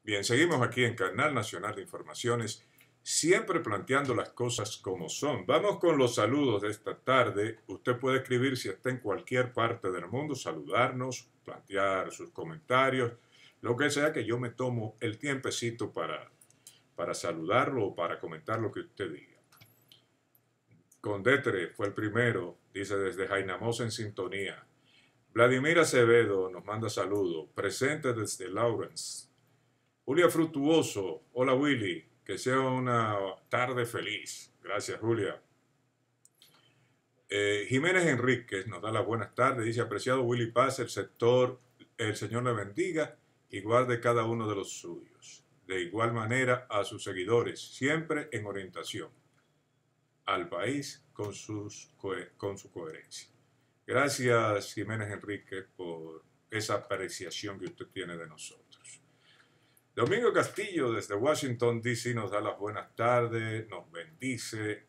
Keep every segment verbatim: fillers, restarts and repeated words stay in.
Bien, seguimos aquí en Canal Nacional de Informaciones, siempre planteando las cosas como son. Vamos con los saludos de esta tarde. Usted puede escribir si está en cualquier parte del mundo, saludarnos, plantear sus comentarios, lo que sea, que yo me tomo el tiempecito para, para saludarlo o para comentar lo que usted diga. Condetre fue el primero, dice desde Jainamosa en sintonía. Vladimir Acevedo nos manda saludos, presente desde Lawrence. Julia Frutuoso, hola Willy, que sea una tarde feliz. Gracias Julia. Eh, Jiménez Enríquez nos da las buenas tardes, dice apreciado Willy Paz, el sector, el Señor le bendiga y guarde cada uno de los suyos. De igual manera a sus seguidores, siempre en orientación al país con, sus, con su coherencia. Gracias Jiménez Enríquez por esa apreciación que usted tiene de nosotros. Domingo Castillo desde Washington, D C nos da las buenas tardes, nos bendice.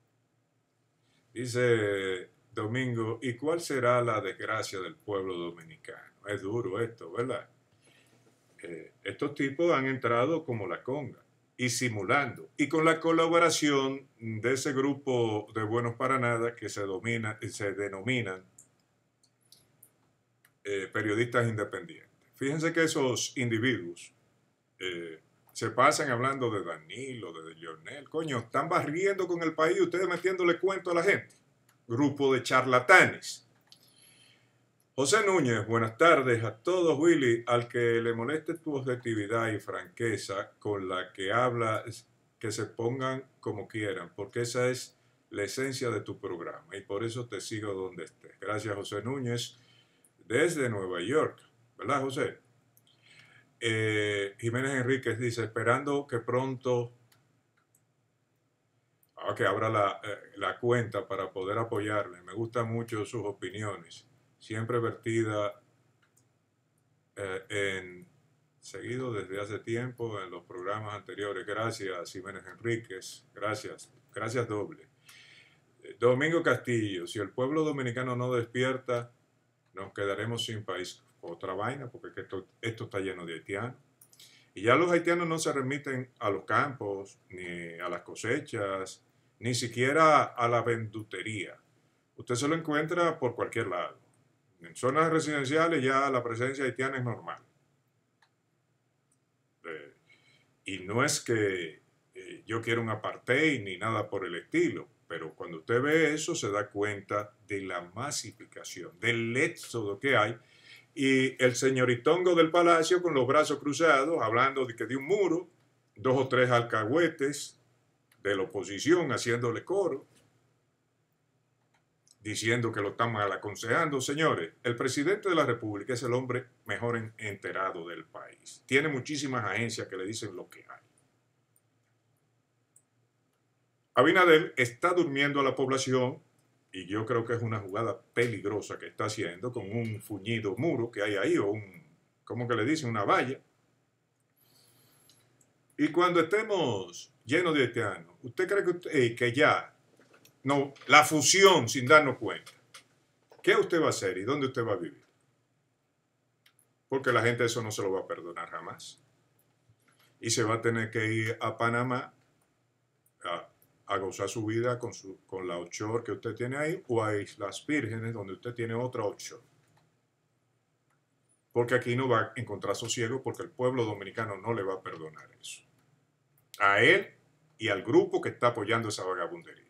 Dice Domingo, ¿y cuál será la desgracia del pueblo dominicano? Es duro esto, ¿verdad? Eh, estos tipos han entrado como la conga y simulando. Y con la colaboración de ese grupo de buenos para nada que se, domina, se denominan eh, periodistas independientes. Fíjense que esos individuos Eh, se pasan hablando de Danilo, de Lionel. Coño, están barriendo con el país, ustedes metiéndole cuento a la gente. Grupo de charlatanes. José Núñez, buenas tardes a todos, Willy. Al que le moleste tu objetividad y franqueza con la que habla, que se pongan como quieran, porque esa es la esencia de tu programa y por eso te sigo donde estés. Gracias, José Núñez, desde Nueva York. ¿Verdad, José? Eh, Jiménez Enríquez dice, esperando que pronto ah, que abra la, eh, la cuenta para poder apoyarle. Me gustan mucho sus opiniones, siempre vertida eh, en seguido desde hace tiempo en los programas anteriores. Gracias, Jiménez Enríquez. Gracias, gracias doble. Eh, Domingo Castillo, si el pueblo dominicano no despierta, nos quedaremos sin país. Otra vaina, porque esto, esto está lleno de haitianos. Y ya los haitianos no se remiten a los campos, ni a las cosechas, ni siquiera a la vendutería. Usted se lo encuentra por cualquier lado. En zonas residenciales ya la presencia haitiana es normal. Eh, y no es que eh, yo quiera un apartheid ni nada por el estilo, pero cuando usted ve eso se da cuenta de la masificación, del éxodo que hay. Y el señoritongo del palacio con los brazos cruzados, hablando de que de un muro, dos o tres alcahuetes de la oposición haciéndole coro, diciendo que lo están mal aconsejando. Señores, el presidente de la República es el hombre mejor enterado del país. Tiene muchísimas agencias que le dicen lo que hay. Abinader está durmiendo a la población. Y yo creo que es una jugada peligrosa que está haciendo con un fuñido muro que hay ahí, o un, ¿cómo que le dicen? Una valla. Y cuando estemos llenos de haitianos, ¿usted cree que, usted, eh, que ya, no, la fusión sin darnos cuenta, qué usted va a hacer y dónde usted va a vivir? Porque la gente eso no se lo va a perdonar jamás. Y se va a tener que ir a Panamá a a gozar su vida con, su, con la offshore que usted tiene ahí, o a Islas Vírgenes, donde usted tiene otra offshore. Porque aquí no va a encontrar sosiego, porque el pueblo dominicano no le va a perdonar eso. A él y al grupo que está apoyando esa vagabundería.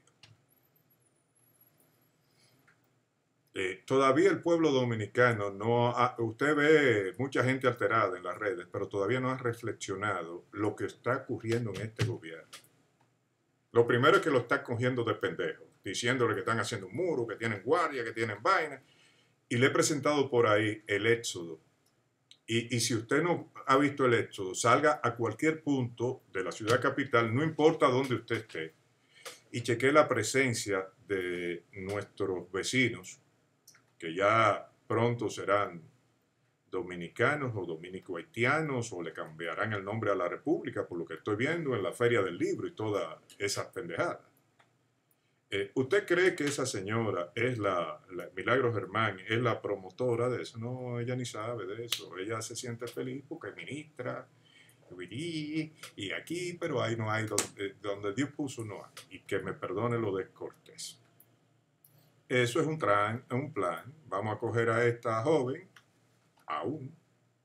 Eh, todavía el pueblo dominicano no ha, usted ve mucha gente alterada en las redes, pero todavía no ha reflexionado lo que está ocurriendo en este gobierno. Lo primero es que lo están cogiendo de pendejo, diciéndole que están haciendo un muro, que tienen guardia, que tienen vaina. Y le he presentado por ahí el éxodo. Y, y si usted no ha visto el éxodo, salga a cualquier punto de la ciudad capital, no importa dónde usted esté, y chequee la presencia de nuestros vecinos, que ya pronto serán dominicanos o dominico-haitianos, o le cambiarán el nombre a la república, por lo que estoy viendo en la Feria del Libro y todas esas pendejadas. Eh, ¿Usted cree que esa señora es la, la Milagro Germán, es la promotora de eso? No, ella ni sabe de eso. Ella se siente feliz porque es ministra Y aquí, pero ahí no hay, donde, donde Dios puso no hay. Y que me perdone lo descortés. Eso es un, tran, un plan. Vamos a coger a esta joven, aún,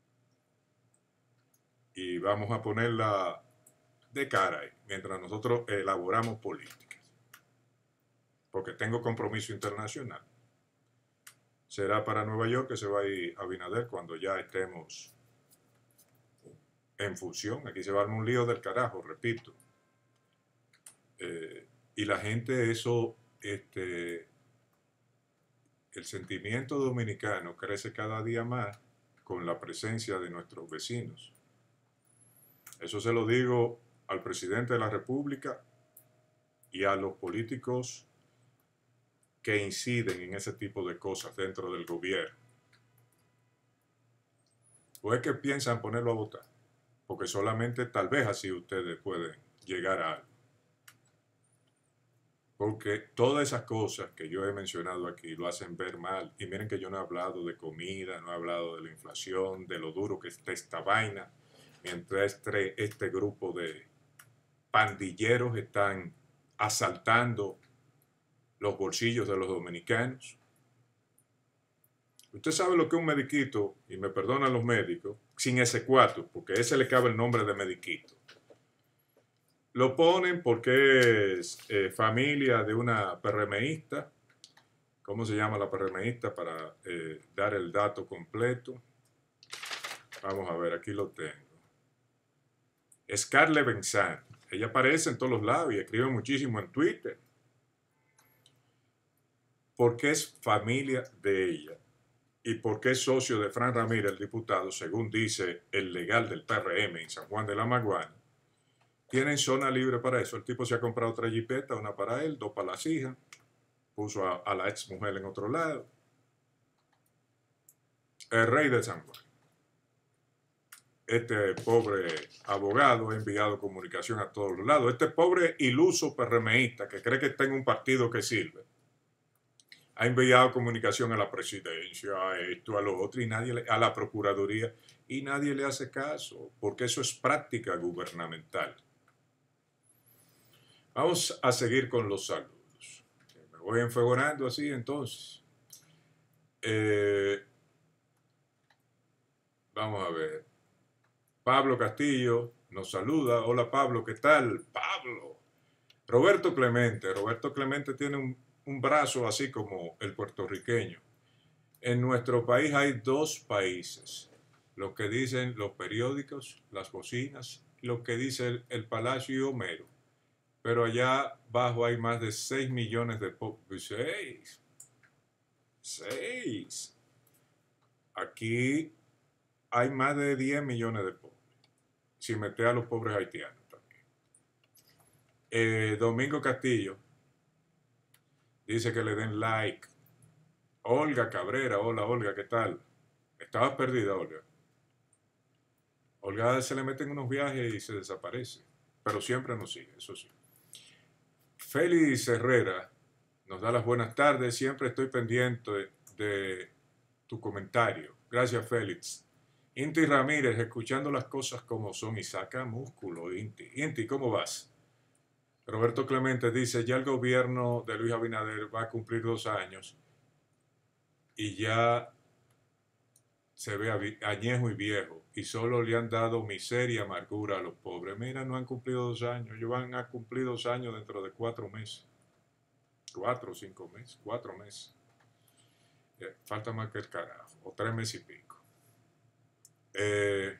y vamos a ponerla de cara ahí, mientras nosotros elaboramos políticas. Porque tengo compromiso internacional. Será para Nueva York que se va a ir Abinader cuando ya estemos en función. Aquí se va a armar un lío del carajo, repito. Eh, y la gente, eso, este, el sentimiento dominicano crece cada día más con la presencia de nuestros vecinos. Eso se lo digo al presidente de la República y a los políticos que inciden en ese tipo de cosas dentro del gobierno. ¿O es que piensan ponerlo a votar? Porque solamente tal vez así ustedes pueden llegar a algo. Porque todas esas cosas que yo he mencionado aquí lo hacen ver mal. Y miren que yo no he hablado de comida, no he hablado de la inflación, de lo duro que está esta vaina. Mientras este, este grupo de pandilleros están asaltando los bolsillos de los dominicanos. Usted sabe lo que es un mediquito, y me perdonan los médicos, sin ese cuatro, porque ese le cabe el nombre de mediquito. Lo ponen porque es eh, familia de una PRMista. ¿Cómo se llama la PRMista? Para eh, dar el dato completo. Vamos a ver, aquí lo tengo. Scarlett Benzán. Ella aparece en todos los lados y escribe muchísimo en Twitter. Porque es familia de ella. Y porque es socio de Fran Ramírez, el diputado, según dice el legal del P R M en San Juan de la Maguana. Tienen zona libre para eso. El tipo se ha comprado tres jipetas, una para él, dos para las hijas. Puso a, a la ex mujer en otro lado. El rey de San Juan. Este pobre abogado ha enviado comunicación a todos los lados. Este pobre iluso PRMista que cree que está en un partido que sirve. Ha enviado comunicación a la presidencia, a esto, a lo otro, y nadie le, a la procuraduría, y nadie le hace caso, porque eso es práctica gubernamental. Vamos a seguir con los saludos. Me voy enfegorando así entonces. Eh, vamos a ver. Pablo Castillo nos saluda. Hola Pablo, ¿qué tal? Pablo. Roberto Clemente. Roberto Clemente tiene un, un brazo así como el puertorriqueño. En nuestro país hay dos países. Lo que dicen los periódicos, las bocinas, lo que dice el, el Palacio y Homero. Pero allá abajo hay más de seis millones de pobres. seis. seis. Aquí hay más de diez millones de pobres. Si mete a los pobres haitianos también. Eh, Domingo Castillo dice que le den like. Olga Cabrera, hola Olga, ¿qué tal? Estabas perdida, Olga. Olga se le mete en unos viajes y se desaparece. Pero siempre nos sigue, eso sí. Félix Herrera nos da las buenas tardes. Siempre estoy pendiente de, de tu comentario. Gracias, Félix. Inti Ramírez, escuchando las cosas como son y saca músculo, Inti. Inti, ¿cómo vas? Roberto Clemente dice, ya el gobierno de Luis Abinader va a cumplir dos años y ya se ve añejo y viejo y solo le han dado miseria y amargura a los pobres. Mira, no han cumplido dos años, ellos van a cumplir dos años dentro de cuatro meses. Cuatro o cinco meses, cuatro meses. Eh, falta más que el carajo, o tres meses y pico. Eh,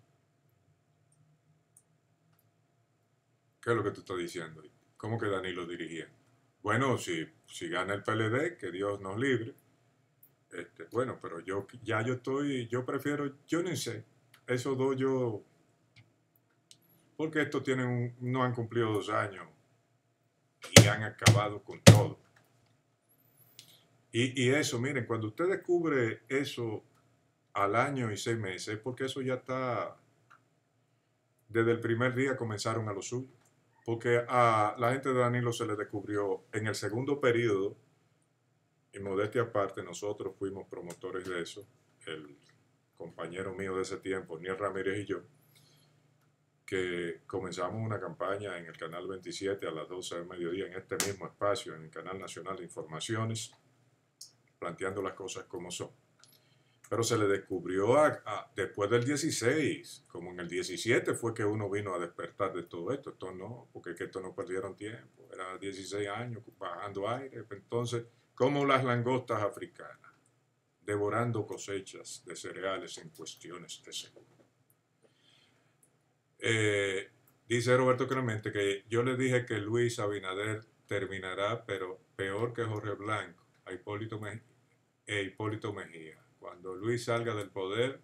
¿Qué es lo que tú estás diciendo? ¿Cómo que Danilo dirigiendo? Bueno, si, si gana el P L D, que Dios nos libre. Este, bueno, pero yo ya yo estoy, yo prefiero, yo no sé, esos dos yo, porque estos tienen un, no han cumplido dos años y han acabado con todo. Y, y eso, miren, cuando usted descubre eso al año y seis meses, porque eso ya está, desde el primer día comenzaron a lo suyo. Porque a la gente de Danilo se le descubrió en el segundo periodo, y modestia aparte, nosotros fuimos promotores de eso, el compañero mío de ese tiempo, Niel Ramírez y yo, que comenzamos una campaña en el Canal veintisiete a las doce del mediodía, en este mismo espacio, en el Canal Nacional de Informaciones, planteando las cosas como son. Pero se le descubrió a, a, después del dieciséis, como en el diecisiete fue que uno vino a despertar de todo esto. Esto no, porque es que esto no perdieron tiempo. Era dieciséis años bajando aire. Entonces, como las langostas africanas, devorando cosechas de cereales en cuestiones de segundo. Eh, dice Roberto Clemente que yo le dije que Luis Abinader terminará, pero peor que Jorge Blanco, a Hipólito Mejía, e Hipólito Mejía. Cuando Luis salga del poder,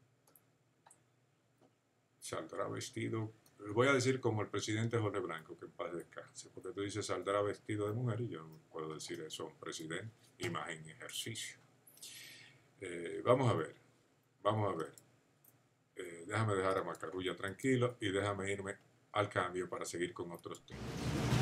saldrá vestido, voy a decir como el presidente Jorge Blanco, que en paz descanse, porque tú dices saldrá vestido de mujer y yo no puedo decir eso a un presidente, imagen en ejercicio. Eh, vamos a ver, vamos a ver. Eh, déjame dejar a Macarulla tranquilo y déjame irme al cambio para seguir con otros temas.